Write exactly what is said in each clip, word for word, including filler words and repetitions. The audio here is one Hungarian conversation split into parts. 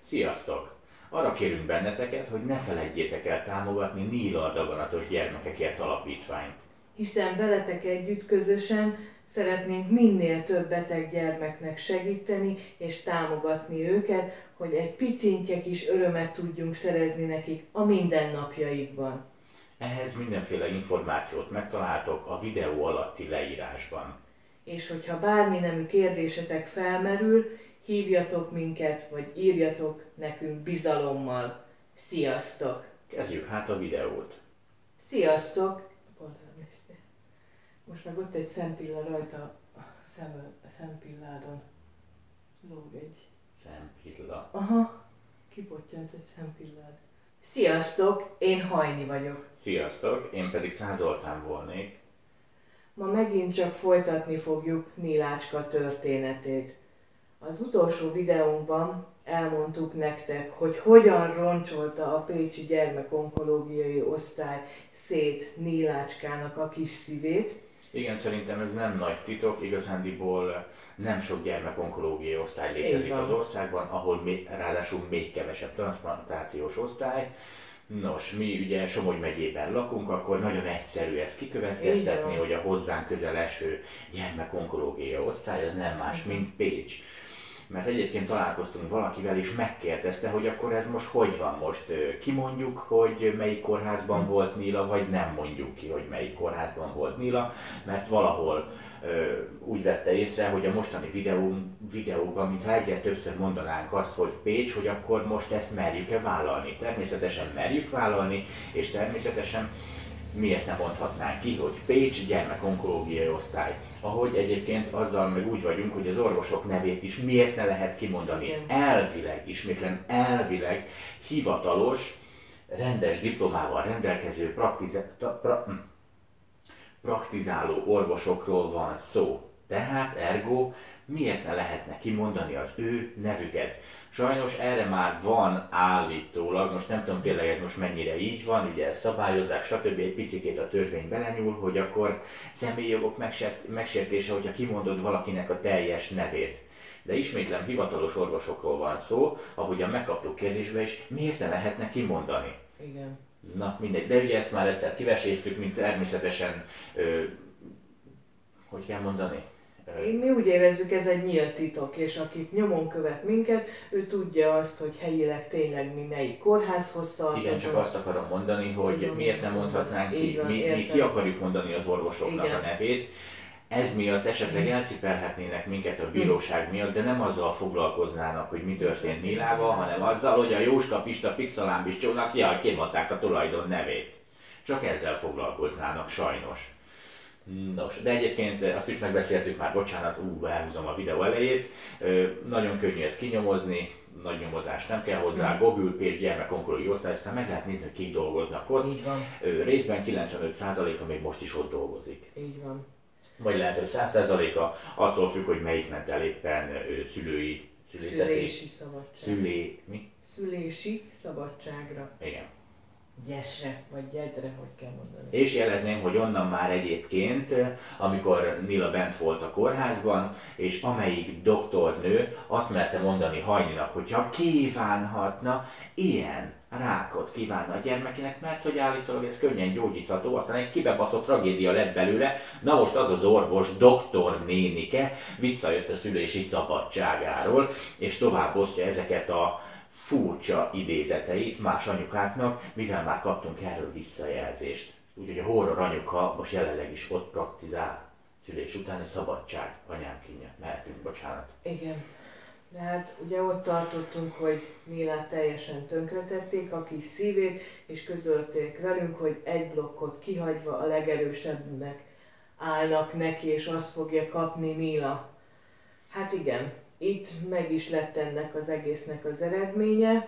Sziasztok! Arra kérünk benneteket, hogy ne feledjétek el támogatni Níla a Daganatos Gyermekekért Alapítványt. Hiszen veletek együtt közösen szeretnénk minél több beteg gyermeknek segíteni és támogatni őket, hogy egy picinke kis örömet tudjunk szerezni nekik a mindennapjaikban. Ehhez mindenféle információt megtaláltok a videó alatti leírásban. És hogyha bármi nemű kérdésetek felmerül, hívjatok minket, vagy írjatok nekünk bizalommal. Sziasztok! Kezdjük hát a videót. Sziasztok! Most meg ott egy szempilla rajta a szem, szempilládon. Lóg egy. Szempilla. Aha, kipottyant egy szempillád. Sziasztok, én Hajni vagyok. Sziasztok, én pedig Száz Zoltán volnék. Ma megint csak folytatni fogjuk Nílácska történetét. Az utolsó videónkban elmondtuk nektek, hogy hogyan roncsolta a pécsi gyermekonkológiai osztály szét Nílácskának a kis szívét. Igen, szerintem ez nem nagy titok, igazándiból nem sok gyermekonkológiai osztály létezik az országban, ahol még, ráadásul még kevesebb transzplantációs osztály. Nos, mi ugye Somogy megyében lakunk, akkor nagyon egyszerű ezt kikövetkeztetni, hogy a hozzánk közel eső gyermekonkológiai osztály az nem más, mint Pécs. Mert egyébként találkoztunk valakivel, és megkérdezte, hogy akkor ez most hogy van most? Kimondjuk, hogy melyik kórházban volt Níla, vagy nem mondjuk ki, hogy melyik kórházban volt Níla, mert valahol ö, úgy vette észre, hogy a mostani videó, videóban, mintha egyre többször mondanánk azt, hogy Pécs, hogy akkor most ezt merjük-e vállalni. Természetesen merjük vállalni, és természetesen miért nem mondhatnánk ki, hogy Pécs gyermekonkológiai osztály. Ahogy egyébként azzal meg úgy vagyunk, hogy az orvosok nevét is miért ne lehet kimondani. Elvileg, ismétlen elvileg hivatalos, rendes diplomával rendelkező praktize, pra, praktizáló orvosokról van szó. Tehát ergo miért ne lehetne kimondani az ő nevüket. Sajnos erre már van állítólag, most nem tudom tényleg ez most mennyire így van, ugye szabályozzák, stb. Egy picikét a törvény belenyúl, hogy akkor személyi jogok megsértése, hogyha kimondod valakinek a teljes nevét. De ismétlem, hivatalos orvosokról van szó, ahogyan megkaptuk kérdésbe is, miért ne lehetne kimondani? Igen. Na mindegy, de ugye ezt már egyszer kiveséztük, mint természetesen, ö, hogy kell mondani? Mi úgy érezzük, ez egy nyílt titok, és akit nyomon követ minket, ő tudja azt, hogy helyileg tényleg mi melyik kórházhoz tartozunk. Igen, csak azt akarom mondani, hogy tudom, miért nem mondhatnánk ki, van, mi, mi ki akarjuk mondani az orvosoknak igen. a nevét. Ez miatt esetleg elcipelhetnének minket a bíróság miatt, de nem azzal foglalkoznának, hogy mi történt Nílával, hanem azzal, hogy a Jóska Pista Pixalámbis csónak, jaj, kimondták a tulajdon nevét. Csak ezzel foglalkoznának, sajnos. Nos, de egyébként azt is megbeszéltük már, bocsánat, ú, elhúzom a videó elejét, nagyon könnyű ezt kinyomozni, nagy nyomozás nem kell hozzá, Google, Pécs gyermekonkológiai osztály, aztán meg lehet nézni, hogy kik dolgoznak ott. Így van. Részben kilencvenöt százaléka még most is ott dolgozik. Így van. Vagy lehet, hogy száz százaléka, attól függ, hogy melyik ment el éppen szülői, szülési szabadság. Szülé, mi? Szülési szabadságra. Igen. Gyesre, vagy gyedre, hogy kell mondani. És jelezném, hogy onnan már egyébként, amikor Níla bent volt a kórházban, és amelyik doktornő azt merte mondani Hajninak, hogyha kívánhatna, ilyen rákot kívánna a gyermekének, mert hogy állítólag ez könnyen gyógyítható, aztán egy kibebaszott tragédia lett belőle. Na most az az orvos, doktor nénike visszajött a szülési szabadságáról, és tovább osztja ezeket a furcsa idézeteit más anyukáknak, mivel már kaptunk erről visszajelzést. Úgyhogy a horror anyuka most jelenleg is ott praktizál. Szülés utáni szabadság, anyám kínja, mehetünk, bocsánat. Igen. De hát ugye ott tartottunk, hogy Nilát teljesen tönkretették a kis szívét, és közölték velünk, hogy egy blokkot kihagyva a legerősebbnek állnak neki, és azt fogja kapni Níla. Hát igen. Itt meg is lett ennek az egésznek az eredménye.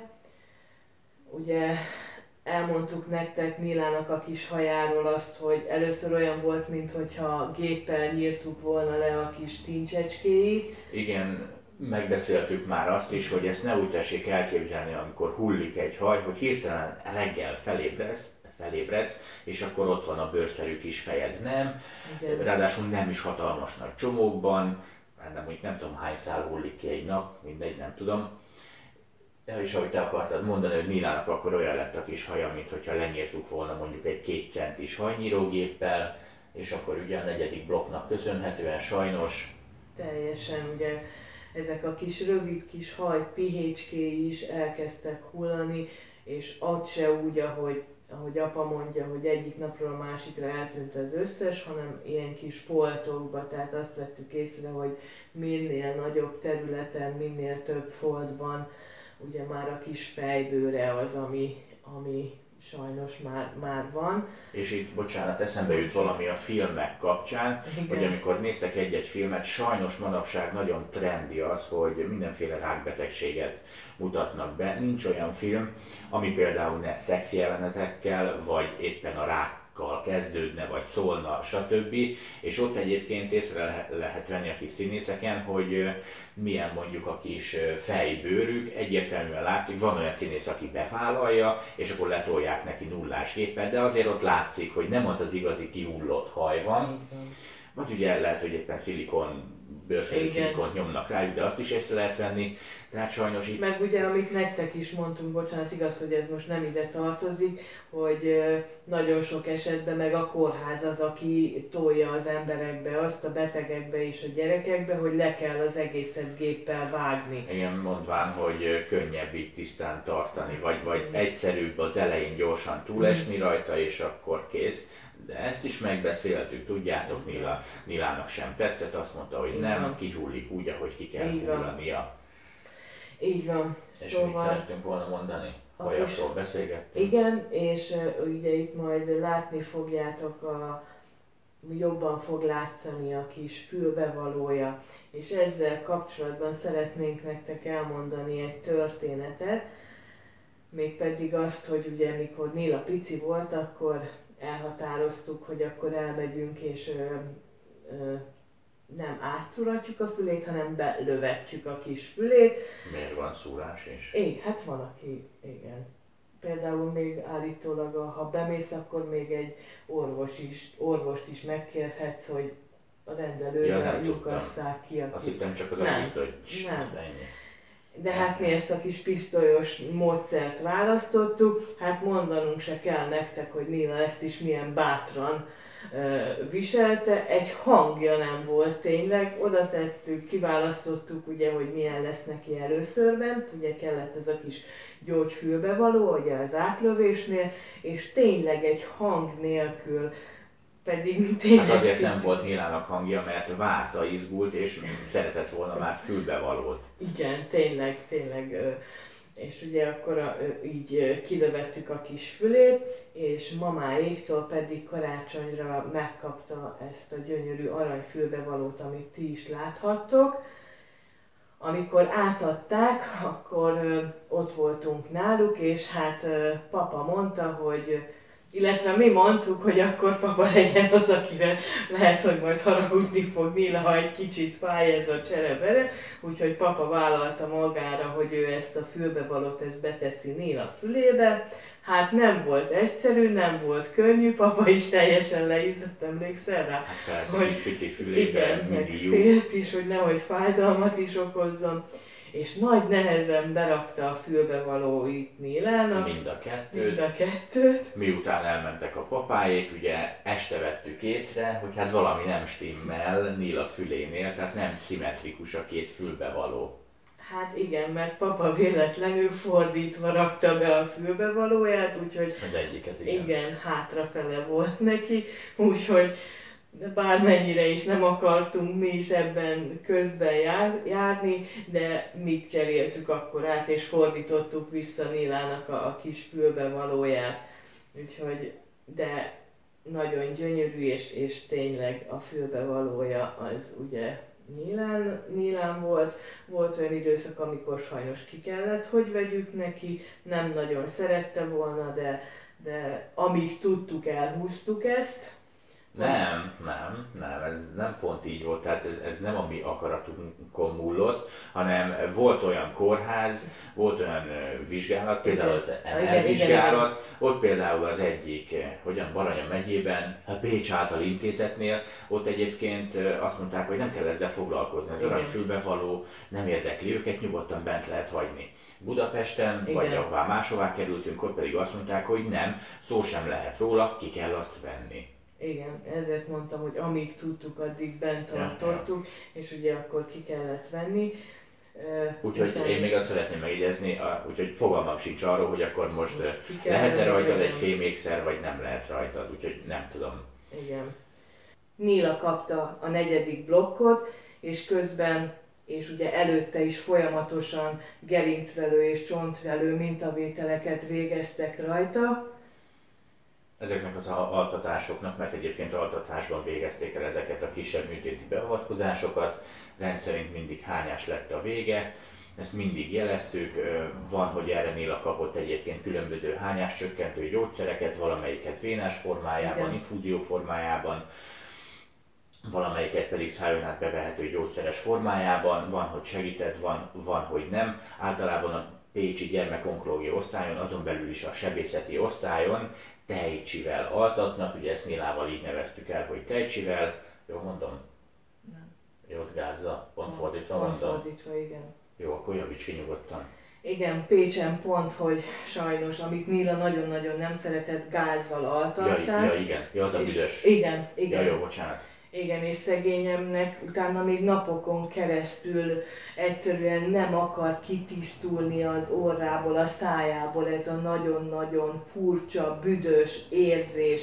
Ugye elmondtuk nektek Nílának a kis hajáról azt, hogy először olyan volt, mintha géppel nyírtuk volna le a kis tincsecskéit. Igen, megbeszéltük már azt is, hogy ezt ne úgy tessék elképzelni, amikor hullik egy haj, hogy hirtelen reggel felébredsz, felébredsz, és akkor ott van a bőrszerű kis fejed. Nem, igen. Ráadásul nem is hatalmas nagy csomókban, nem, úgy nem tudom hány szál hullik ki egy nap, mindegy, nem tudom. Ja, és ahogy te akartad mondani, hogy Nilának akkor olyan lett a kis haja, mintha lenyírtuk volna mondjuk egy két centis hajnyírógéppel, és akkor ugye a negyedik blokknak köszönhetően sajnos... Teljesen ugye ezek a kis rövid kis haj pihécskéi is elkezdtek hullani, és az se úgy, ahogy, ahogy apa mondja, hogy egyik napról a másikra eltűnt az összes, hanem ilyen kis foltokba, tehát azt vettük észre, hogy minél nagyobb területen, minél több foltban, ugye már a kis fejbőre az, ami, ami sajnos már, már van. És itt, bocsánat, eszembe jut valami a filmek kapcsán, igen, hogy amikor néztek egy-egy filmet, sajnos manapság nagyon trendi az, hogy mindenféle rákbetegséget mutatnak be. Nincs olyan film, ami például ne szexi jelenetekkel, vagy éppen a rákkal kezdődne, vagy szólna, stb. És ott egyébként észre lehet venni a kis színészeken, hogy milyen mondjuk a kis fejbőrük, egyértelműen látszik, van olyan színész, aki bevállalja, és akkor letolják neki nullás géppel, de azért ott látszik, hogy nem az az igazi kihullott haj van. Vagy ugye lehet, hogy éppen szilikon, bőrszeri szilikont nyomnak rájuk, de azt is észre lehet venni, tehát sajnos itt... Meg ugye, amit nektek is mondtunk, bocsánat, igaz, hogy ez most nem ide tartozik, hogy nagyon sok esetben meg a kórház az, aki tolja az emberekbe, azt a betegekbe és a gyerekekbe, hogy le kell az egészet géppel vágni. Igen, mondván, hogy könnyebb így tisztán tartani, vagy, vagy egyszerűbb az elején gyorsan túlesni rajta, és akkor kész. De ezt is megbeszéltük, tudjátok, Nila, Nilának sem tetszett, azt mondta, hogy nem, kihullik úgy, ahogy ki kell hullania. Így van. És szóval... mit szerettünk volna mondani? Hajasról beszélgettünk. Igen, és uh, ugye itt majd látni fogjátok, a, jobban fog látszani a kis fülbevalója. És ezzel kapcsolatban szeretnénk nektek elmondani egy történetet, mégpedig azt, hogy ugye mikor Nila pici volt, akkor elhatároztuk, hogy akkor elmegyünk és ö, ö, nem átszúratjuk a fülét, hanem belövetjük a kis fülét. Miért van szúrás is? É, hát van, aki, igen. Például még állítólag, ha bemész, akkor még egy orvos is, orvost is megkérhetsz, hogy a rendelőre ja, lyukasszák ki. Aki... Azt hittem csak az nem, a pisztoly, hogy nem. ennyi. De hát mi ezt a kis pisztolyos módszert választottuk, hát mondanunk se kell nektek, hogy Nila ezt is milyen bátran uh, viselte. Egy hangja nem volt tényleg, oda tettük, kiválasztottuk ugye, hogy milyen lesz neki először bent, ugye kellett ez a kis gyógyfülbevaló, ugye az átlövésnél, és tényleg egy hang nélkül, pedig tényleg... Hát azért nem volt Nilának hangja, mert várta, izgult, és szeretett volna már fülbevalót. Igen, tényleg, tényleg. És ugye akkor így kilövettük a kis fülét, és mamáéktól pedig karácsonyra megkapta ezt a gyönyörű aranyfülbevalót, amit ti is láthattok. Amikor átadták, akkor ott voltunk náluk, és hát papa mondta, hogy illetve mi mondtuk, hogy akkor papa legyen az, akire lehet, hogy majd haragudni fog Nila, ha egy kicsit fáj ez a cserebere. Úgyhogy papa vállalta magára, hogy ő ezt a fülbevalót ezt beteszi Nila fülébe. Hát nem volt egyszerű, nem volt könnyű, papa is teljesen leizzett, emlékszel rá? Hát persze, hogy, kis pici fülében igen, meg félt is, hogy nehogy fájdalmat is okozzon. És nagy nehezen berakta a fülbevalóit Nilának. Mind a kettőt. Mind a kettőt. Miután elmentek a papáék, ugye este vettük észre, hogy hát valami nem stimmel Nila fülénél, tehát nem szimmetrikus a két fülbevaló. Hát igen, mert papa véletlenül fordítva rakta be a fülbevalóját, úgyhogy... Az egyiket, igen. Igen, hátrafele volt neki, úgyhogy de bármennyire is nem akartunk mi is ebben közben jár, járni, de mi cseréltük akkor át, és fordítottuk vissza Nilának a, a kis fülbevalóját. Úgyhogy, de nagyon gyönyörű, és, és tényleg a fülbevalója az ugye Nilán, Nilán volt. Volt olyan időszak, amikor sajnos ki kellett, hogy vegyük neki, nem nagyon szerette volna, de, de amíg tudtuk, elhúztuk ezt. Nem, nem, nem, ez nem pont így volt, tehát ez, ez nem a mi akaratunkon múlott, hanem volt olyan kórház, volt olyan ö, vizsgálat, például az em er vizsgálat, ott például az egyik, hogyan Baranya megyében, a Pécs által intézetnél, ott egyébként ö, azt mondták, hogy nem kell ezzel foglalkozni, az aranyfülbe való, nem érdekli őket, nyugodtan bent lehet hagyni. Budapesten, igen, vagy ahová máshová kerültünk, ott pedig azt mondták, hogy nem, szó sem lehet róla, ki kell azt venni. Igen, ezért mondtam, hogy amíg tudtuk, addig bent tartottuk, ja, és ugye akkor ki kellett venni. Úgyhogy utána... én még azt szeretném megjegyezni, úgyhogy fogalmam sincs arról, hogy akkor most, most lehet-e rajtad egy fémékszer, vagy nem lehet rajtad, úgyhogy nem tudom. Igen. Níla kapta a negyedik blokkot, és közben, és ugye előtte is folyamatosan gerincvelő és csontvelő mintavételeket végeztek rajta. Ezeknek az altatásoknak, mert egyébként altatásban végezték el ezeket a kisebb műtéti beavatkozásokat, rendszerint mindig hányás lett a vége, ezt mindig jeleztük, van, hogy erre Néla kapott egyébként különböző hányás csökkentő gyógyszereket, valamelyiket vénás formájában, igen, infúzió formájában, valamelyiket pedig szájon át bevehető gyógyszeres formájában, van, hogy segített, van, van, hogy nem. Általában a pécsi gyermekonkológiai osztályon, azon belül is a sebészeti osztályon tejcsivel altatnak, ugye ezt Nélával így neveztük el, hogy tejcsivel, jól mondom? Nem. Jót gázza, pont fordítva mondom? Pont fordítva, igen. Jó, akkor javíts ki nyugodtan. Igen, Pécsen pont, hogy sajnos, amit Néla nagyon-nagyon nem szeretett, gázzal altatták. Ja, ja igen, ja, az a büdös. Igen, igen. Ja, jó, bocsánat. Igen, és szegényemnek utána még napokon keresztül egyszerűen nem akar kitisztulni az orrából, a szájából ez a nagyon-nagyon furcsa, büdös érzés,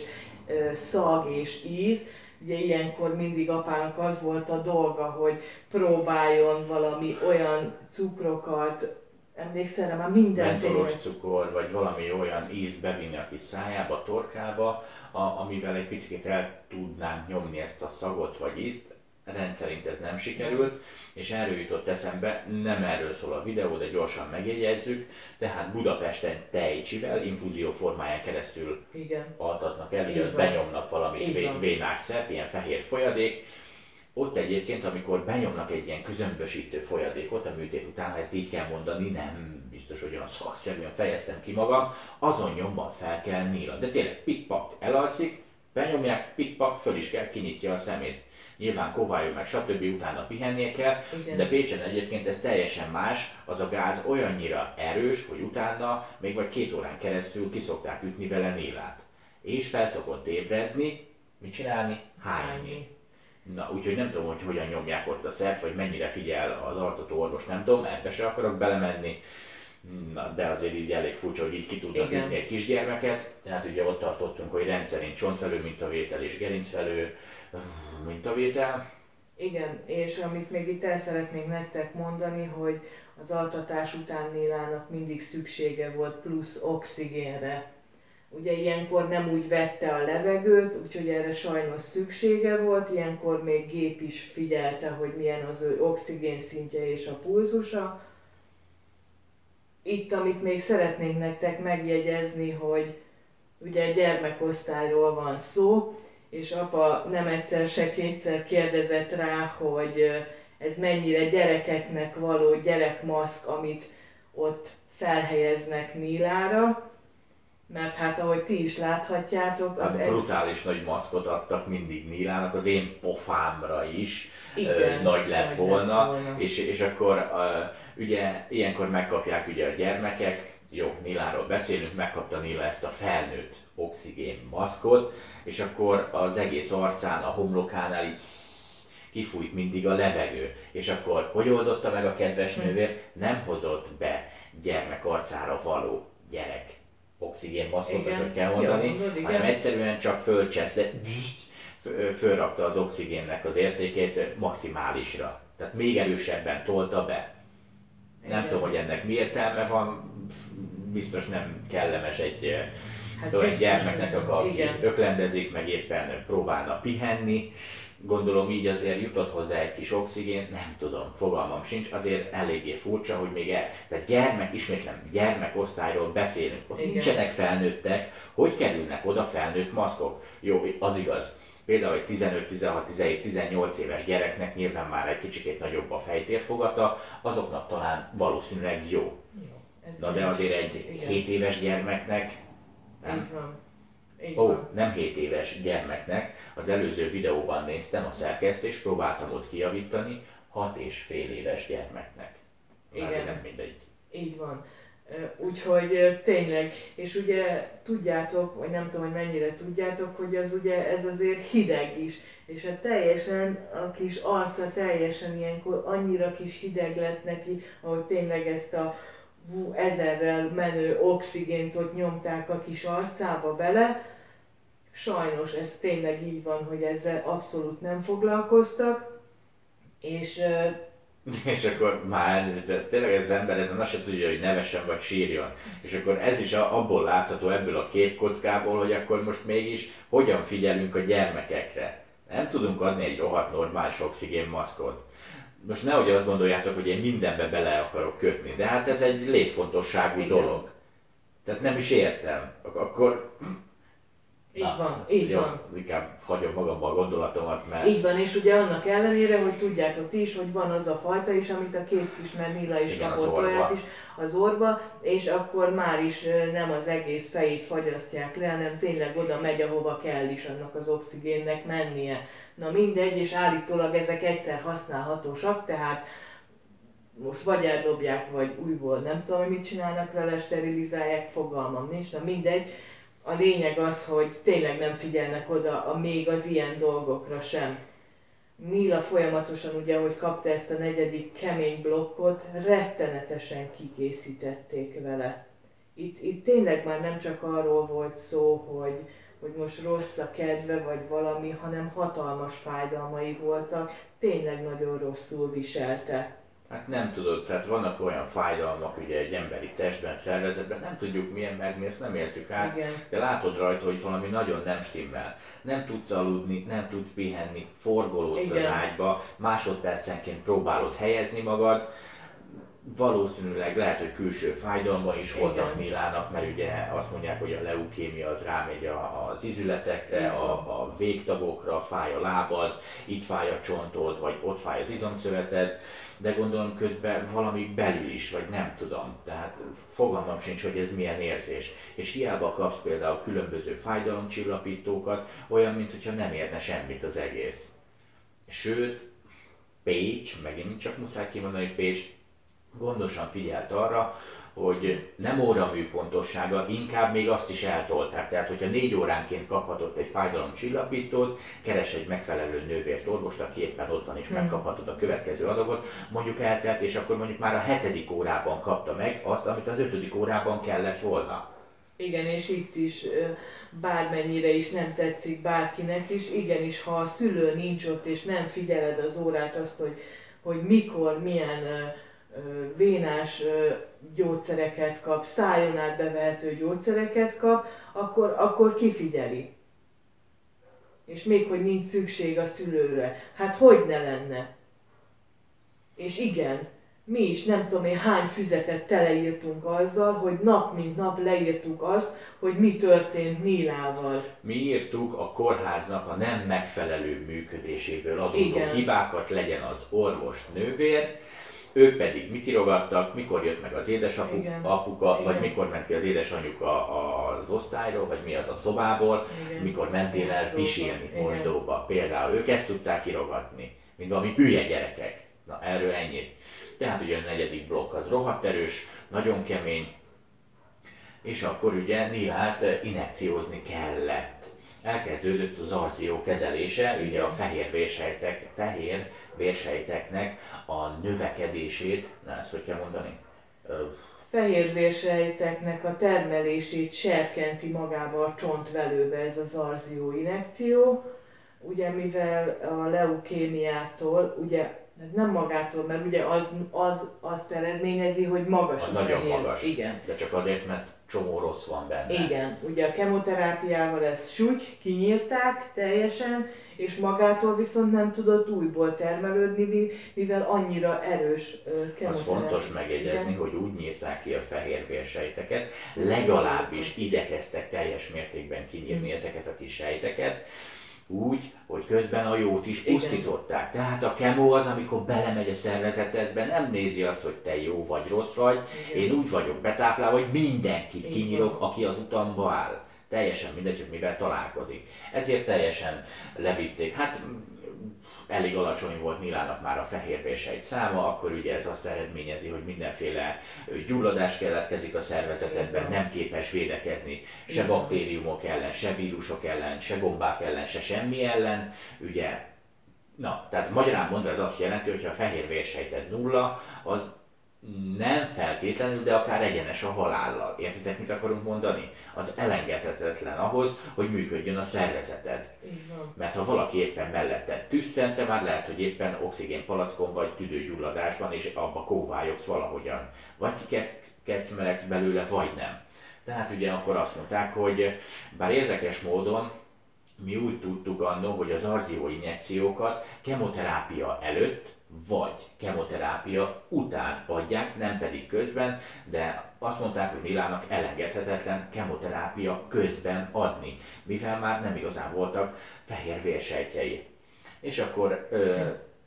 szag és íz. Ugye ilyenkor mindig apának az volt a dolga, hogy próbáljon valami olyan cukrokat, emlékszel, már minden mentolos cukor, vagy valami olyan ízt bevinni a kis szájába, torkába, a, amivel egy picit el tudnánk nyomni ezt a szagot vagy ízt. Rendszerint ez nem sikerült, és erről jutott eszembe, nem erről szól a videó, de gyorsan megjegyezzük, tehát Budapesten tejcsivel, infúzió formáján keresztül, igen, altatnak el, ugye benyomnak valami vénásszert, ilyen fehér folyadék. Ott egyébként, amikor benyomnak egy ilyen közömbösítő folyadékot a műtét után, ha ezt így kell mondani, nem biztos, hogy olyan szakszerűen fejeztem ki magam, azon nyomban fel kell Néla. De tényleg pikpak elalszik, benyomják, pikpak föl is kell, kinyitja a szemét. Nyilván kováljon meg, stb. Utána pihennie kell, igen, de Pécsen egyébként ez teljesen más, az a gáz olyannyira erős, hogy utána még vagy két órán keresztül kiszokták ütni vele Nélát. És fel szokott ébredni, mit csinálni? Hányni. Na, úgyhogy nem tudom, hogy hogyan nyomják ott a szert, vagy mennyire figyel az altató orvos, nem tudom, ebbe se akarok belemenni. Na, de azért így elég furcsa, hogy így ki tudnak ütni egy kisgyermeket. Tehát ugye ott tartottunk, hogy rendszerint csontvelő mintavétel és gerincvelő mintavétel. Igen, és amit még itt el szeretnék nektek mondani, hogy az altatás után Nélának mindig szüksége volt plusz oxigénre. Ugye ilyenkor nem úgy vette a levegőt, úgyhogy erre sajnos szüksége volt, ilyenkor még gép is figyelte, hogy milyen az ő oxigén szintje és a pulzusa. Itt, amit még szeretnénk nektek megjegyezni, hogy ugye gyermekosztályról van szó, és apa nem egyszer se kétszer kérdezett rá, hogy ez mennyire gyerekeknek való gyerekmaszk, amit ott felhelyeznek Nélára. Mert hát ahogy ti is láthatjátok, az, az egy... brutális nagy maszkot adtak mindig Nélának, az én pofámra is. Igen, nagy lett nagy volna, lett volna. És, és akkor uh, ugye ilyenkor megkapják ugye a gyermekek, jó, Néláról beszélünk, megkapta Néla ezt a felnőtt oxigén maszkot, és akkor az egész arcán, a homlokánál így kifújt mindig a levegő. És akkor hogy oldotta meg a kedves nővér? Nem hozott be gyermek arcára való gyerek oxigénmaszkot, hogy kell mondani, ja, mondod, hanem egyszerűen csak fölcseszte, fölrakta az oxigénnek az értékét maximálisra. Tehát még erősebben tolta be. Nem igen, tudom, hogy ennek mi értelme van, biztos nem kellemes egy hát olyan gyermeknek, aki igen, öklendezik, meg éppen próbálna pihenni. Gondolom így azért jutott hozzá egy kis oxigén, nem tudom, fogalmam sincs, azért eléggé furcsa, hogy még el, tehát gyermek, ismétlem, gyermekosztályról beszélünk, ott igen, nincsenek felnőttek, hogy kerülnek oda felnőtt maszkok? Jó, az igaz, Például egy tizenöt, tizenhat, tizenhét, tizennyolc éves gyereknek nyilván már egy kicsikét nagyobb a fejtérfogata, azoknak talán valószínűleg jó. Jó, ez Na de azért egy igen. hét éves gyermeknek, nem? Így van. Így Ó, van. nem hét éves gyermeknek, az előző videóban néztem a szerkesztést, próbáltam ott kijavítani, hat és fél éves gyermeknek. Igen. Azért nem mindegy. Így van. Ö, Úgyhogy ö, tényleg, és ugye tudjátok, vagy nem tudom, hogy mennyire tudjátok, hogy az ugye ez azért hideg is, és hát teljesen a kis arca teljesen ilyenkor annyira kis hideg lett neki, ahogy tényleg ezt a hú, ezerrel menő oxigént ott nyomták a kis arcába bele. Sajnos ez tényleg így van, hogy ezzel abszolút nem foglalkoztak, és ö, És akkor már elnézést, de tényleg ez az ember ezen azt se tudja, hogy nevessen vagy sírjon. És akkor ez is a- abból látható, ebből a képkockából, hogy akkor most mégis hogyan figyelünk a gyermekekre. Nem tudunk adni egy rohadt normális oxigénmaszkot. Most nehogy azt gondoljátok, hogy én mindenbe bele akarok kötni, de hát ez egy létfontosságú Igen. dolog. Tehát nem is értem. Ak- Akkor... így Na, van, így jó, van. inkább hagyom magamba a gondolatomat, mert... Így van, és ugye annak ellenére, hogy tudjátok ti is, hogy van az a fajta is, amit a két kis Mila is Igen, az kapott orrba. olyat is az orba, és akkor már is ö, nem az egész fejét fagyasztják le, hanem tényleg oda megy, ahova kell is annak az oxigénnek mennie. Na mindegy, és állítólag ezek egyszer használhatósak, tehát most vagy eldobják, vagy újból nem tudom, hogy mit csinálnak vele, sterilizálják, fogalmam nincs, na mindegy. A lényeg az, hogy tényleg nem figyelnek oda a, még az ilyen dolgokra sem. Nila folyamatosan ugye, hogy kapta ezt a negyedik kemény blokkot, rettenetesen kikészítették vele. Itt, itt tényleg már nem csak arról volt szó, hogy, hogy most rossz a kedve vagy valami, hanem hatalmas fájdalmai voltak, tényleg nagyon rosszul viselte. Hát nem tudod, tehát vannak olyan fájdalmak ugye egy emberi testben, szervezetben, nem tudjuk milyen, mert mi ezt nem éltük át, Igen. de látod rajta, hogy valami nagyon nem stimmel. Nem tudsz aludni, nem tudsz pihenni, forgolódsz az Igen. ágyba, másodpercenként próbálod helyezni magad. Valószínűleg lehet, hogy külső fájdalma is voltak Igen. Milának, mert ugye azt mondják, hogy a leukémia az rámegy a- az izületekre, a, a végtagokra, fáj a lábad, itt fáj a csontod, vagy ott fáj az izomszöveted, de gondolom közben valami belül is, vagy nem tudom. Tehát fogalmam sincs, hogy ez milyen érzés. És hiába kapsz például különböző fájdalomcsillapítókat, olyan, mintha nem érne semmit az egész. Sőt, Pécs, megint csak muszáj kimondani, hogy Pécs gondosan figyelt arra, hogy nem óramű pontossága, inkább még azt is eltolták. Tehát, hogyha négy óránként kaphatott egy fájdalomcsillapítót, keres egy megfelelő nővért, orvost, aki éppen ott van és Hmm. megkaphatod a következő adagot, mondjuk eltelt, és akkor mondjuk már a hetedik órában kapta meg azt, amit az ötödik órában kellett volna. Igen, és itt is ö, bármennyire is nem tetszik bárkinek is, igenis, ha a szülő nincs ott és nem figyeled az órát, azt, hogy, hogy mikor, milyen ö, ö, vénás ö, gyógyszereket kap, szájon át bevehető gyógyszereket kap, akkor, akkor kifigyeli. És még hogy nincs szükség a szülőre. Hát hogy ne lenne? És igen, mi is nem tudom én hány füzetet teleírtunk azzal, hogy nap mint nap leírtuk azt, hogy mi történt Nilával. Mi írtuk a kórháznak a nem megfelelő működéséből adódó Igen. hibákat, legyen az orvos, nővér, ők pedig mit írogattak, mikor jött meg az édesapu, Igen. apuka, Igen. vagy mikor ment ki az édesanyuka az osztályról, vagy mi az a szobából, Igen. mikor mentél el Mosdóba. pisilni Igen. mosdóba. Például ők ezt tudták írogatni, mint valami hülye gyerekek. Na erről ennyit. Tehát ugye a negyedik blokk az rohadt erős, nagyon kemény, és akkor ugye Nilát injekciózni kellett. Elkezdődött az arzió kezelése, ugye a fehér vérsejtek, fehér vérsejteknek a növekedését, na ezt hogy kell mondani? Ö, Fehérvérsejteknek a termelését serkenti magába a csontvelőbe ez az arzió injekció, ugye mivel a leukémiától, ugye nem magától, mert ugye az, az azt eredményezi, hogy magas az a nagyon fehér. magas, Igen. de csak azért, mert csomó rossz van benne. Igen, ugye a kemoterápiával ezt súgy, kinyírták teljesen, és magától viszont nem tudott újból termelődni, mivel annyira erős ö, kemoterápia. Az fontos megjegyezni, Igen. hogy úgy nyírták ki a fehér vérsejteket, legalábbis igyekeztek teljes mértékben kinyírni Mm. ezeket a kis sejteket, úgy, hogy közben a jót is pusztították. Tehát a kemó az, amikor belemegy a szervezetedbe, nem nézi azt, hogy te jó vagy rossz vagy, igen. Én úgy vagyok betáplálva, hogy mindenkit igen. kinyírok, aki az utamba áll. Teljesen mindegy, hogy mivel találkozik. Ezért teljesen levitték. Hát elég alacsony volt Nilának már a fehérvérsejt száma, akkor ugye ez azt eredményezi, hogy mindenféle gyulladás keletkezik a szervezetedben, nem képes védekezni se baktériumok ellen, se vírusok ellen, se gombák ellen, se semmi ellen. Ugye, na, tehát magyarán mondva ez azt jelenti, hogy ha a fehérvérsejted nulla, az nem feltétlenül, de akár egyenes a halállal. Értitek, mit akarunk mondani? Az elengedhetetlen ahhoz, hogy működjön a szervezeted. Mert ha valaki éppen mellette tüsszen, te már lehet, hogy éppen oxigénpalackon vagy tüdőgyulladásban, és abba kóvályogsz valahogyan. Vagy kikecmelegsz belőle, vagy nem. Tehát ugye akkor azt mondták, hogy bár érdekes módon mi úgy tudtuk annó, hogy az arzió injekciókat kemoterápia előtt vagy kemoterápia után adják, nem pedig közben, de azt mondták, hogy Nilának elengedhetetlen kemoterápia közben adni, mivel már nem igazán voltak fehér vérsejtjei. És akkor ö,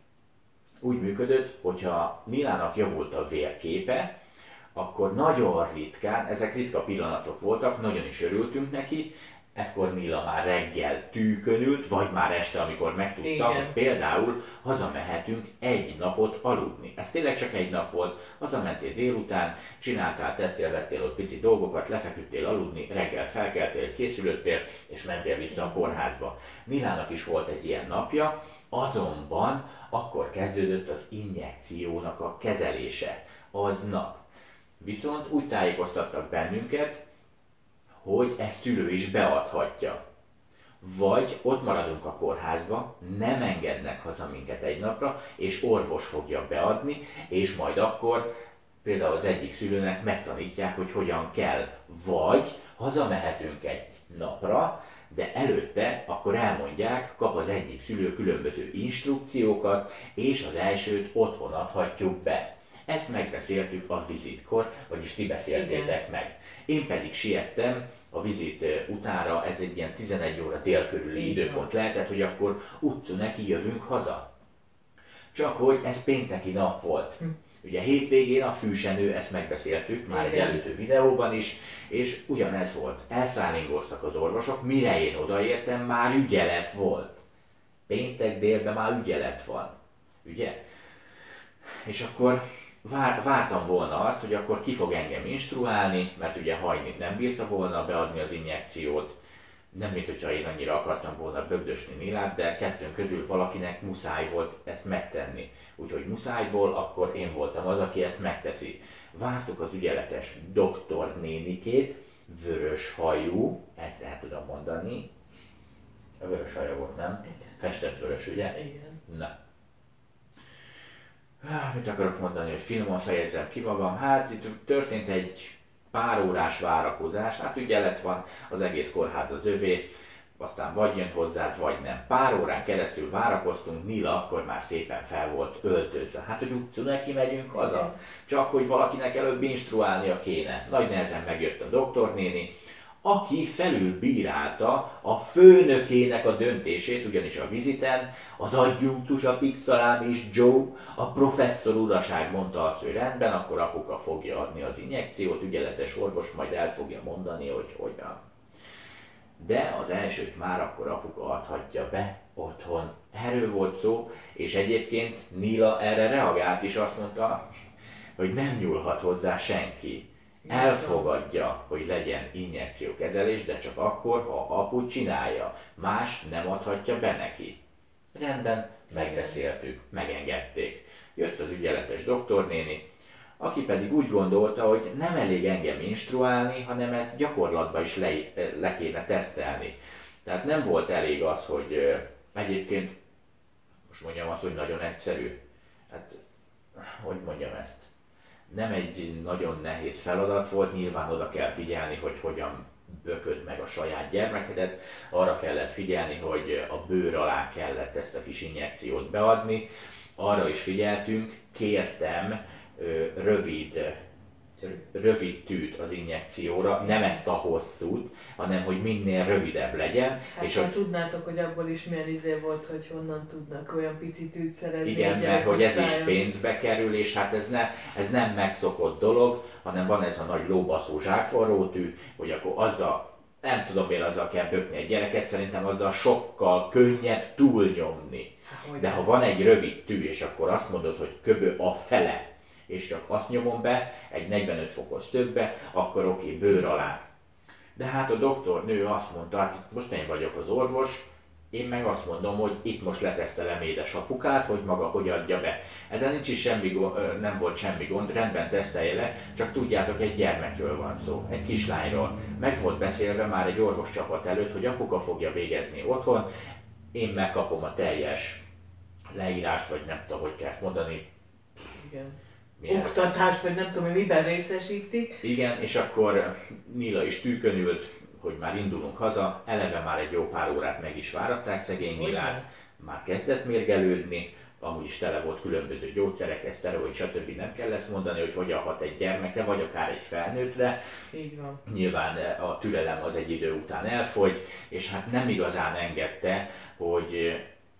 úgy működött, hogyha Nilának javult a vérképe, akkor nagyon ritkán, ezek ritka pillanatok voltak, nagyon is örültünk neki, ekkor Nila már reggel tűkönült, vagy már este, amikor megtudta, hogy például hazamehetünk egy napot aludni. Ez tényleg csak egy nap volt, hazamentél délután, csináltál, tettél, vettél ott pici dolgokat, lefeküdtél aludni, reggel felkeltél, készülöttél, és mentél vissza a kórházba. Nilának is volt egy ilyen napja, azonban akkor kezdődött az injekciónak a kezelése, aznap. Viszont úgy tájékoztattak bennünket, hogy ezt szülő is beadhatja. Vagy ott maradunk a kórházba, nem engednek haza minket egy napra, és orvos fogja beadni, és majd akkor például az egyik szülőnek megtanítják, hogy hogyan kell. Vagy hazamehetünk egy napra, de előtte akkor elmondják, kap az egyik szülő különböző instrukciókat, és az elsőt otthon adhatjuk be. Ezt megbeszéltük a vizitkor, vagyis ti beszéltétek igen. meg. Én pedig siettem a vizit utára, ez egy ilyen tizenegy óra dél körüli időpont lehetett, hogy akkor utcu neki jövünk haza. Csak hogy ez pénteki nap volt. Hm. Ugye hétvégén a fűsenő, ezt megbeszéltük már egy előző videóban is, és ugyanez volt. Elszállingoztak az orvosok, mire én odaértem, már ügyelet volt. Péntek délben már ügyelet van. Ugye? És akkor Vár, vártam volna azt, hogy akkor ki fog engem instruálni, mert ugye hajni nem bírta volna beadni az injekciót. Nem, mint hogyha én annyira akartam volna bögdösni Nilát, de kettőnk közül valakinek muszáj volt ezt megtenni. Úgyhogy muszájból akkor én voltam az, aki ezt megteszi. Vártuk az ügyeletes doktornénikét, vörös hajú, ezt el tudom mondani. A vörös haja volt, nem? Festett vörös, ugye? Igen. Na. Mit akarok mondani, hogy finoman fejezzem ki magam? Hát itt történt egy pár órás várakozás, hát ügyelet van, az egész kórház az övé, aztán vagy jön hozzád, vagy nem. Pár órán keresztül várakoztunk, Nila akkor már szépen fel volt öltözve. Hát, hogy utcu neki megyünk haza, csak hogy valakinek előbb instruálnia kéne. Nagy nehezen megjött a doktornéni, aki felülbírálta a főnökének a döntését, ugyanis a viziten az adjunktus, a pixalám és Joe, a professzor uraság mondta azt, hogy rendben, akkor apuka fogja adni az injekciót, ügyeletes orvos majd el fogja mondani, hogy hogyan. De az elsőt már akkor apuka adhatja be otthon. Erről volt szó, és egyébként Nila erre reagált is, azt mondta, hogy nem nyúlhat hozzá senki. Elfogadja, hogy legyen injekciókezelés, de csak akkor, ha apu csinálja. Más nem adhatja be neki. Rendben, megbeszéltük, megengedték. Jött az ügyeletes doktornéni, aki pedig úgy gondolta, hogy nem elég engem instruálni, hanem ezt gyakorlatban is le, le kéne tesztelni. Tehát nem volt elég az, hogy egyébként, most mondjam azt, hogy nagyon egyszerű. Hát, hogy mondjam ezt? Nem egy nagyon nehéz feladat volt, nyilván oda kell figyelni, hogy hogyan bököd meg a saját gyermekedet, arra kellett figyelni, hogy a bőr alá kellett ezt a kis injekciót beadni, arra is figyeltünk, kértem rövid rövid tűt az injekcióra, nem ezt a hosszút, hanem hogy minél rövidebb legyen. Hát és ha a... tudnátok, hogy abból is milyen izé volt, hogy honnan tudnak olyan pici tűt szerezni. Igen, mert hogy ez is pénzbe kerül, és hát ez, ne, ez nem megszokott dolog, hanem van ez a nagy lóbaszó zsákvarrótű, hogy akkor azzal, nem tudom miért azzal kell bökni egy gyereket, szerintem azzal sokkal könnyebb túlnyomni. De ha van egy rövid tű, és akkor azt mondod, hogy köbö a fele, és csak azt nyomom be egy negyvenöt fokos szögbe, akkor oké, bőr alá. De hát a doktornő azt mondta, hát most én vagyok az orvos, én meg azt mondom, hogy itt most letesztelem édesapukát, hogy maga hogy adja be. Ezen nincs is semmi gond, nem volt semmi gond, rendben tesztelje le, csak tudjátok, egy gyermekről van szó, egy kislányról. Meg volt beszélve már egy orvos csapat előtt, hogy apuka fogja végezni otthon, én megkapom a teljes leírást, vagy nem tudom, hogy kell ezt mondani. Igen. Milyen Oktatás, vagy nem tudom, hogy miben részesítik. Igen, és akkor Nila is tűkönült, hogy már indulunk haza, eleve már egy jó pár órát meg is váratták szegény Nilát, már kezdett mérgelődni, amúgy is tele volt különböző gyógyszerekkel, szteroid, stb. Nem kell ezt mondani, hogy hogyan hat egy gyermekre, vagy akár egy felnőttre. Így van. Nyilván a türelem az egy idő után elfogy, és hát nem igazán engedte, hogy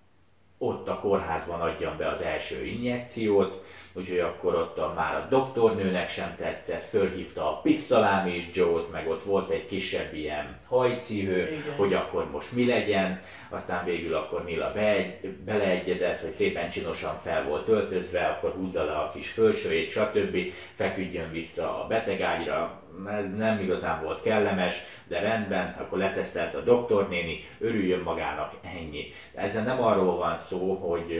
ott a kórházban adjam be az első injekciót, úgyhogy akkor ott a, már a doktornőnek sem tetszett, fölhívta a Pixalámis Joe-t, meg ott volt egy kisebb ilyen hajcihő, igen, hogy akkor most mi legyen, aztán végül akkor Nila be, beleegyezett, hogy szépen csinosan fel volt öltözve, akkor húzza le a kis fölsőjét, stb. Feküdjön vissza a betegágyra, ez nem igazán volt kellemes, de rendben, akkor letesztelt a doktornéni, örüljön magának, ennyi. De ezzel nem arról van szó, hogy,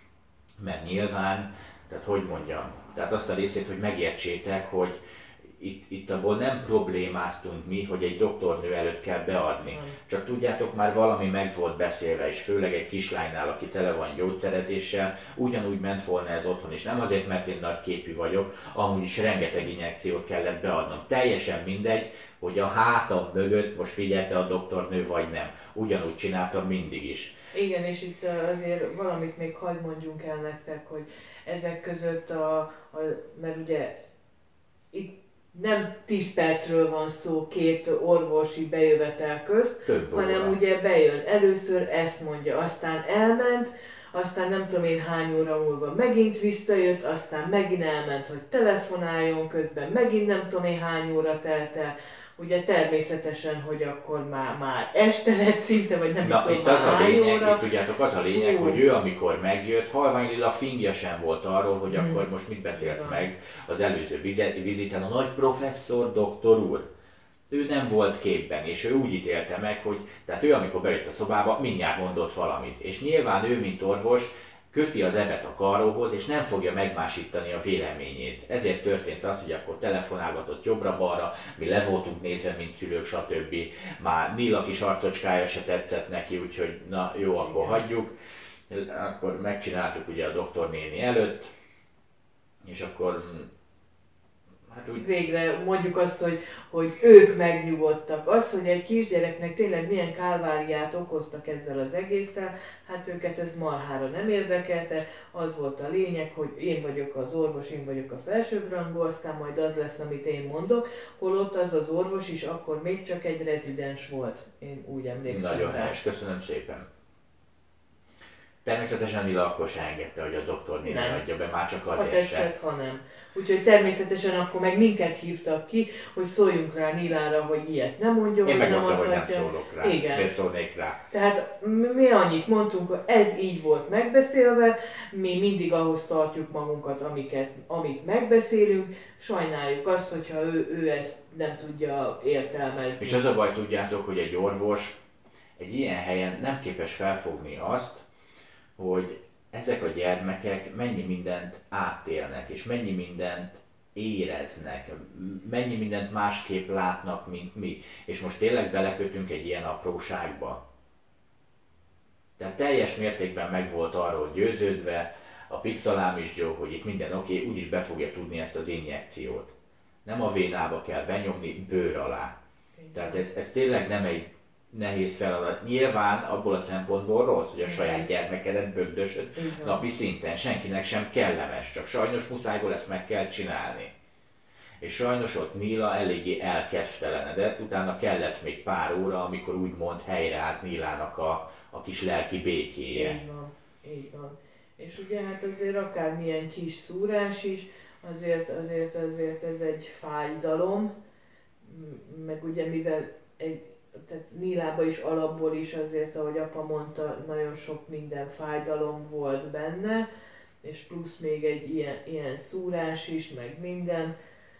mert nyilván, tehát hogy mondjam, tehát azt a részét, hogy megértsétek, hogy itt, itt abból nem problémáztunk mi, hogy egy doktornő előtt kell beadni. Csak tudjátok, már valami meg volt beszélve, és főleg egy kislánynál, aki tele van gyógyszerezéssel, ugyanúgy ment volna ez otthon is. Nem azért, mert én nagy képű vagyok, amúgy is rengeteg injekciót kellett beadnom. Teljesen mindegy, hogy a hátam mögött most figyelte a doktornő vagy nem. Ugyanúgy csináltam mindig is. Igen, és itt azért valamit még hadd mondjunk el nektek, hogy ezek között a, a mert ugye itt nem tíz percről van szó két orvosi bejövetel közt, Több hanem óra. ugye bejön, először ezt mondja, aztán elment, aztán nem tudom én hány óra múlva megint visszajött, aztán megint elment, hogy telefonáljon közben, megint nem tudom én hány óra telt el. Ugye természetesen, hogy akkor már, már este lett szinte, vagy nem Na, is tudom, itt az a lényeg, óra. itt tudjátok, az a lényeg, Hú. hogy ő amikor megjött, halvány lila fingja sem volt arról, hogy Hmm. akkor most mit beszélt Igen. meg az előző vize- viziten a nagy professzor, doktor úr. Ő nem volt képben, és ő úgy ítélte meg, hogy tehát ő amikor bejött a szobába, mindjárt mondott valamit. És nyilván ő, mint orvos, köti az ebet a karóhoz, és nem fogja megmásítani a véleményét. Ezért történt az, hogy akkor telefonálgatott jobbra-balra, mi le voltunk nézve, mint szülők, stb. Már Nila kis arcocskája se tetszett neki, úgyhogy na jó, akkor Igen. hagyjuk. Akkor megcsináltuk ugye a doktornéni előtt, és akkor hát úgy... Végre mondjuk azt, hogy, hogy ők megnyugodtak. Az, hogy egy kisgyereknek tényleg milyen kálváriát okoztak ezzel az egésszel, hát őket ez marhára nem érdekelte. Az volt a lényeg, hogy én vagyok az orvos, én vagyok a felsőbbrangú, aztán majd az lesz, amit én mondok, holott az az orvos is akkor még csak egy rezidens volt. Én úgy emlékszem. Nagyon rá. helyes, köszönöm szépen. Természetesen Nila akkor se engedte, hogy a doktornéni Nem. adja be, már csak Ha azért se. tetszett, ha nem. Úgyhogy természetesen akkor meg minket hívtak ki, hogy szóljunk rá Nilára, hogy ilyet nem mondjon, Én hogy nem megmondtam, hogy nem adhatja. szólok rá, Igen. miért szólnék rá. Tehát m- mi annyit mondtunk, hogy ez így volt megbeszélve, mi mindig ahhoz tartjuk magunkat, amiket, amit megbeszélünk, sajnáljuk azt, hogyha ő, ő ezt nem tudja értelmezni. És az a baj, tudjátok, hogy egy orvos egy ilyen helyen nem képes felfogni azt, hogy ezek a gyermekek mennyi mindent átélnek, és mennyi mindent éreznek, mennyi mindent másképp látnak, mint mi. És most tényleg belekötünk egy ilyen apróságba. Tehát teljes mértékben meg volt arról győződve a Pixalámis Joe, hogy itt minden oké, okay, úgyis be fogja tudni ezt az injekciót. Nem a vénába kell benyomni, bőr alá. Tehát ez, ez tényleg nem egy nehéz feladat. Nyilván abból a szempontból rossz, hogy a saját gyermekedet bögdösöd napi szinten. Senkinek sem kellemes, csak sajnos muszájból ezt meg kell csinálni. És sajnos ott Níla eléggé elkedvtelenedett, utána kellett még pár óra, amikor úgymond helyreállt Nílának a, a kis lelki békéje. Így van, így van. És ugye hát azért akármilyen kis szúrás is, azért, azért, azért ez egy fájdalom, meg ugye mivel egy, tehát Nílában is alapból is azért, ahogy apa mondta, nagyon sok minden fájdalom volt benne, és plusz még egy ilyen, ilyen szúrás is, meg minden.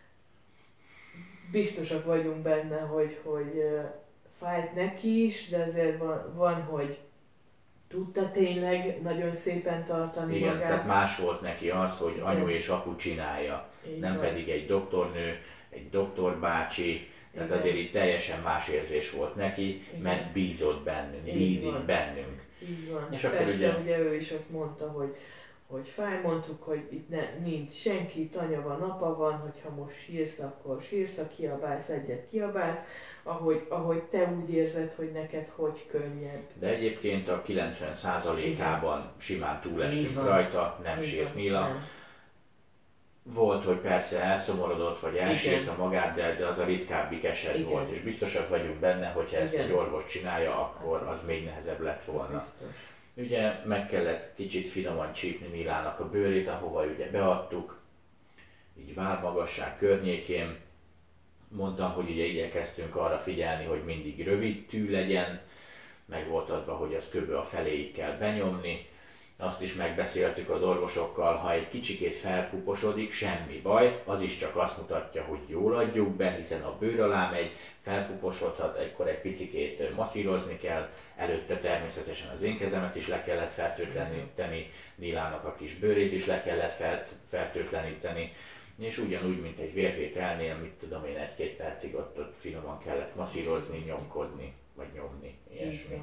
Biztosak vagyunk benne, hogy, hogy fájt neki is, de azért van, van hogy tudta tényleg nagyon szépen tartani Igen, magát. tehát más volt neki az, hogy anyu és apu csinálja, így nem van. Pedig egy doktornő, egy doktorbácsi, tehát igen. Azért itt teljesen más érzés volt neki, igen. Mert bízott bennünk, így bízik van. Bennünk. Így van. És akkor ugye... ugye ő is ott mondta, hogy hogy fáj, mondtuk, hogy itt ne, nincs senki, tanya van, apa van, hogyha most sírsz, akkor sírsz, ha kiabálsz, egyet kiabálsz, ahogy, ahogy te úgy érzed, hogy neked hogy könnyebb. De egyébként a kilencven százalékában simán túlestünk rajta, nem sírt Níla. Volt, hogy persze elszomorodott, vagy elsírta magát, de, de az a ritkábbik eset igen. Volt, és biztosak vagyunk benne, hogyha ezt igen. Egy orvos csinálja, akkor hát az még nehezebb lett volna. Ugye meg kellett kicsit finoman csípni Nílának a bőrét, ahova ugye beadtuk, így válmagasság környékén. Mondtam, hogy ugye igyekeztünk arra figyelni, hogy mindig rövid tű legyen, meg volt adva, hogy az kb. A feléig kell benyomni. Azt is megbeszéltük az orvosokkal, ha egy kicsikét felpuposodik, semmi baj, az is csak azt mutatja, hogy jól adjuk be, hiszen a bőr alá megy, felpuposodhat, akkor egy picikét masszírozni kell, előtte természetesen az én kezemet is le kellett fertőtleníteni, Nílának a kis bőrét is le kellett fertőtleníteni, és ugyanúgy, mint egy vérvételnél, mit tudom én, egy-két percig ott, ott finoman kellett masszírozni, nyomkodni, vagy nyomni, ilyesmi.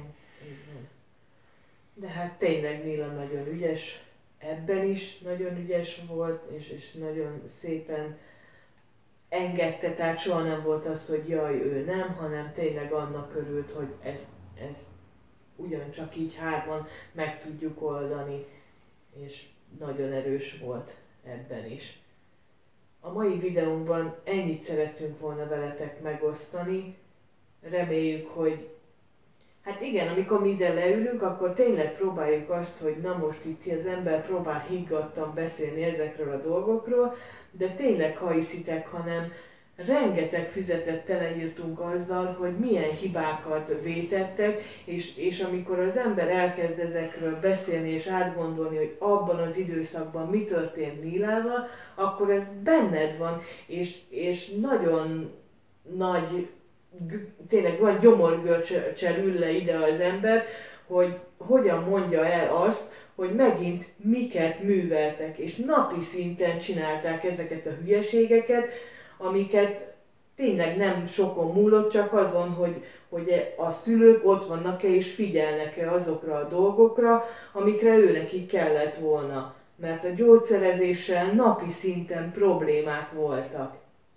De hát tényleg Níla nagyon ügyes, ebben is nagyon ügyes volt, és, és nagyon szépen engedte, tehát soha nem volt az, hogy jaj, ő nem, hanem tényleg annak örült, hogy ezt, ezt ugyancsak így hárman meg tudjuk oldani, és nagyon erős volt ebben is. A mai videónkban ennyit szerettünk volna veletek megosztani, reméljük, hogy hát igen, amikor mi ide leülünk, akkor tényleg próbáljuk azt, hogy na most itt az ember próbál higgadtan beszélni ezekről a dolgokról, de tényleg ha hiszitek, hanem rengeteg füzetet teleírtunk azzal, hogy milyen hibákat vétettek, és, és amikor az ember elkezd ezekről beszélni és átgondolni, hogy abban az időszakban mi történt Nílával, akkor ez benned van, és, és nagyon nagy, tényleg van gyomorgörcsel ül le ide az ember, hogy hogyan mondja el azt, hogy megint miket műveltek, és napi szinten csinálták ezeket a hülyeségeket, amiket tényleg nem sokon múlott, csak azon, hogy, hogy a szülők ott vannak-e és figyelnek-e azokra a dolgokra, amikre őnekik kellett volna. Mert a gyógyszerezéssel napi szinten problémák voltak.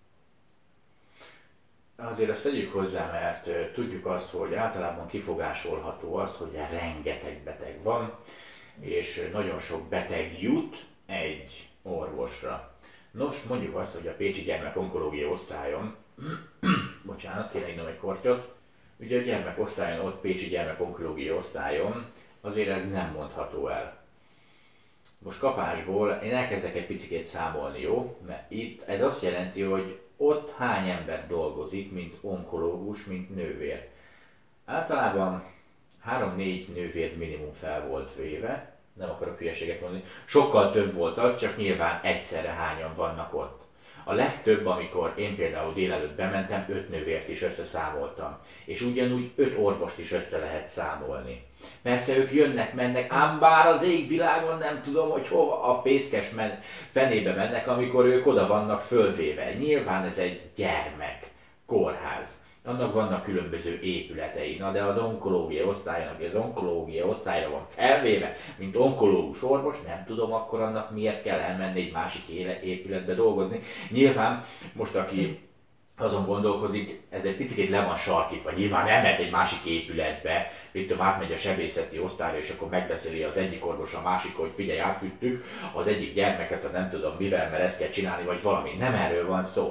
Azért azt tegyük hozzá, mert tudjuk azt, hogy általában kifogásolható az, hogy rengeteg beteg van, és nagyon sok beteg jut egy orvosra. Nos, mondjuk azt, hogy a Pécsi Gyermekonkológia osztályon, bocsánat, kéne innom egy kortyot, ugye a gyermekosztályon, ott Pécsi Gyermekonkológia osztályon azért ez nem mondható el. Most kapásból én elkezdek egy picikét számolni, jó? Mert itt ez azt jelenti, hogy ott hány ember dolgozik, mint onkológus, mint nővér. Általában három-négy nővér minimum fel volt véve, nem akarok hülyeséget mondani, sokkal több volt az, csak nyilván egyszerre hányan vannak ott. A legtöbb, amikor én például délelőtt bementem, öt nővért is összeszámoltam, és ugyanúgy öt orvost is össze lehet számolni. Persze ők jönnek, mennek, ám bár az égvilágon nem tudom, hogy hova a fészkes men- fenébe mennek, amikor ők oda vannak fölvéve. Nyilván ez egy gyermek kórház. Annak vannak különböző épületei, na de az onkológia osztályon, aki az onkológia osztályra van felvéve, mint onkológus orvos, nem tudom akkor annak miért kell elmenni egy másik épületbe dolgozni. Nyilván most aki azon gondolkozik, ez egy picit le van sarkítva, nyilván nem mehet egy másik épületbe, mit tudom, átmegy a sebészeti osztályra, és akkor megbeszéli az egyik orvos a másik, hogy figyelj, átküldtük az egyik gyermeket, a nem tudom mivel, mert ezt kell csinálni, vagy valami. Nem erről van szó.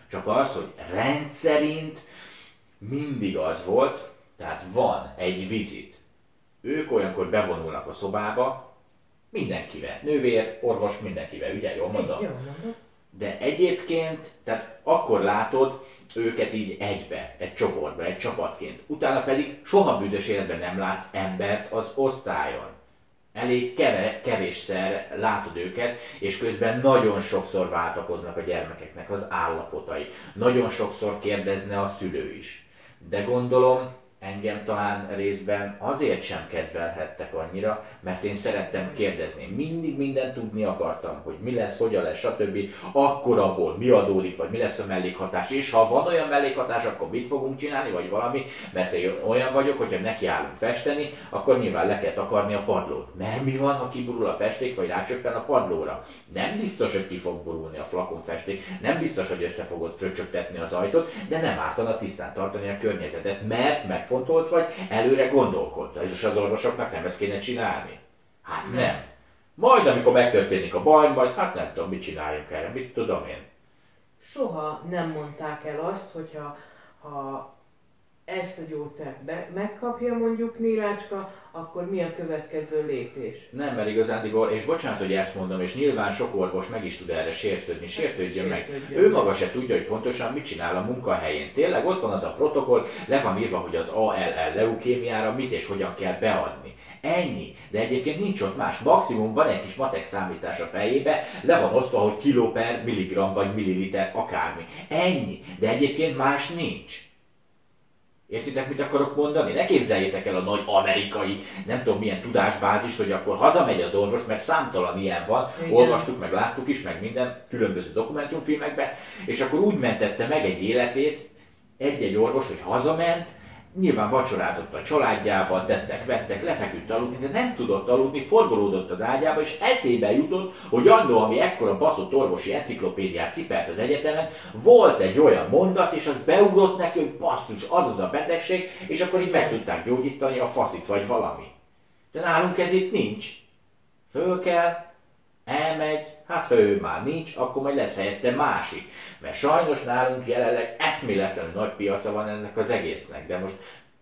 Csak az, hogy rendszerint mindig az volt, tehát van egy vizit. Ők olyankor bevonulnak a szobába, mindenkivel, nővér, orvos, mindenkivel, ugye, jól mondom? Jól mondom. De egyébként, tehát akkor látod őket így egybe, egy csoportba, egy csapatként. Utána pedig soha büdös életben nem látsz embert az osztályon. Elég keve, kevésszer látod őket, és közben nagyon sokszor váltakoznak a gyermekeknek az állapotai. Nagyon sokszor kérdezne a szülő is. De gondolom, engem talán részben azért sem kedvelhettek annyira, mert én szerettem kérdezni. Mindig mindent tudni akartam, hogy mi lesz, hogyan lesz, stb. Akkor abból mi adódik, vagy mi lesz a mellékhatás. És ha van olyan mellékhatás, akkor mit fogunk csinálni, vagy valami, mert én olyan vagyok, hogyha nekiállunk festeni, akkor nyilván le kell takarni a padlót. Mert mi van, ha kiburul a festék, vagy rácsöppen a padlóra? Nem biztos, hogy ki fog burulni a flakon festék, nem biztos, hogy össze fogod fröccsögtetni az ajtót, de nem ártana tisztán tartani a környezetet, mert megfontolt vagy, előre gondolkodsz, és az orvosoknak nem ezt kéne csinálni. Hát nem. Majd amikor megtörténik a baj, majd hát nem tudom, mit csináljunk erre, mit tudom én. Soha nem mondták el azt, hogyha ha ezt a gyógyszert be, megkapja mondjuk Nélácska, akkor mi a következő lépés? Nem, mert igazándiból, és bocsánat, hogy ezt mondom, és nyilván sok orvos meg is tud erre sértődni, sértődjön meg. Sértődjön. Ő maga se tudja, hogy pontosan mit csinál a munkahelyén. Tényleg ott van az a protokoll, le van írva, hogy az á el el leukémiára mit és hogyan kell beadni. Ennyi. De egyébként nincs ott más. Maximum van egy kis matek számítás a fejébe, le van osztva, hogy kiló per milligram vagy milliliter akármi. Ennyi. De egyébként más nincs. Értitek, mit akarok mondani? Ne képzeljétek el a nagy amerikai, nem tudom milyen tudásbázist, hogy akkor hazamegy az orvos, mert számtalan ilyen van, igen. Olvastuk, meg láttuk is, meg minden különböző dokumentumfilmekben, és akkor úgy mentette meg egy életét egy-egy orvos, hogy hazament, nyilván vacsorázott a családjával, tettek, vettek, lefeküdt aludni, de nem tudott aludni, forgolódott az ágyába, és eszébe jutott, hogy annó, ami ekkora baszott orvosi enciklopédiát cipelt az egyetemen, volt egy olyan mondat, és az beugrott neki, hogy basszus, az az a betegség, és akkor így meg tudták gyógyítani a faszit, vagy valami. De nálunk ez itt nincs. Föl kell, elmegy, hát ha ő már nincs, akkor majd lesz helyette másik. Mert sajnos nálunk jelenleg eszméletlenül nagy piaca van ennek az egésznek, de most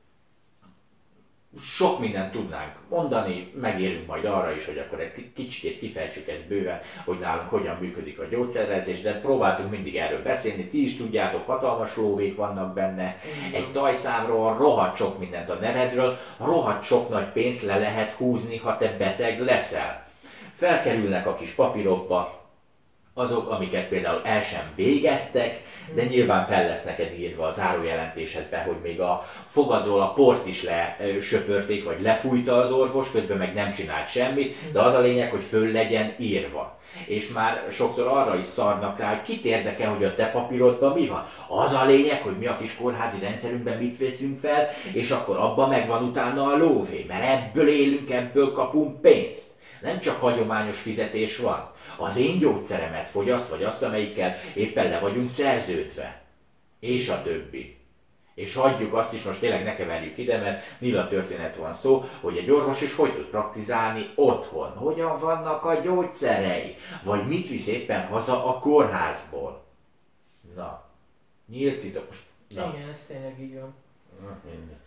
sok mindent tudnánk mondani, megérünk majd arra is, hogy akkor egy kicsikét kifejtsük ezt bőven, hogy nálunk hogyan működik a gyógyszerezés, de próbáltunk mindig erről beszélni, ti is tudjátok, hatalmas lóvék vannak benne, egy tajszámról, rohadt sok mindent a nevedről, rohadt sok nagy pénzt le lehet húzni, ha te beteg leszel. Felkerülnek a kis papírokba azok, amiket például el sem végeztek, de nyilván fel lesz neked írva a zárójelentésedbe, hogy még a fogadról a port is lesöpörték, vagy lefújta az orvos, közben meg nem csinált semmit, de az a lényeg, hogy föl legyen írva. És már sokszor arra is szarnak rá, hogy kit érdekel, hogy a te papírodban mi van. Az a lényeg, hogy mi a kis kórházi rendszerünkben mit veszünk fel, és akkor abban megvan utána a lóvé, mert ebből élünk, ebből kapunk pénzt. Nem csak hagyományos fizetés van. Az én gyógyszeremet fogyaszt, vagy azt, amelyikkel éppen le vagyunk szerződve. És a többi. És hagyjuk azt is, most tényleg ne keverjük ide, mert Nila történet van szó, hogy egy orvos is hogy tud praktizálni otthon. Hogyan vannak a gyógyszerei? Vagy mit visz éppen haza a kórházból? Na, nyílt titok. Na. Igen, ez tényleg így van. Na, mindegy.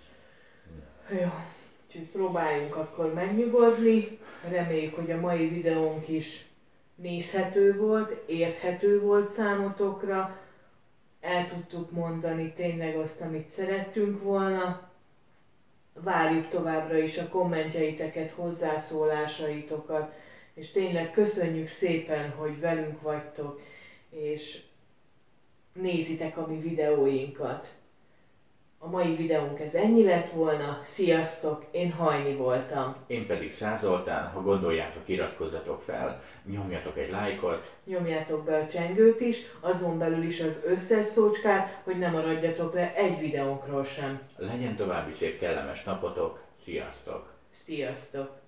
Jó. Úgyhogy próbáljunk akkor megnyugodni, reméljük, hogy a mai videónk is nézhető volt, érthető volt számotokra, el tudtuk mondani tényleg azt, amit szerettünk volna. Várjuk továbbra is a kommentjeiteket, hozzászólásaitokat, és tényleg köszönjük szépen, hogy velünk vagytok, és nézitek a mi videóinkat. A mai videónk ez ennyi lett volna. Sziasztok, én Hajni voltam. Én pedig Száz Zoltán, ha gondoljátok, iratkozzatok fel, nyomjatok egy lájkot. Nyomjátok be a csengőt is, azon belül is az összes szócskát, hogy ne maradjatok le egy videónkról sem. Legyen további szép kellemes napotok, sziasztok! Sziasztok!